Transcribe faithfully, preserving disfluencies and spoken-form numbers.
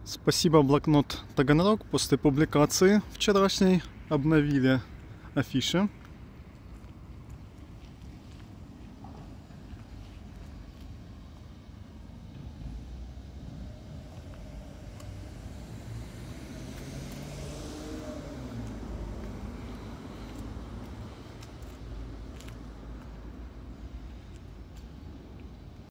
Спасибо, блокнот Таганрог. После публикации вчерашней обновили афиши.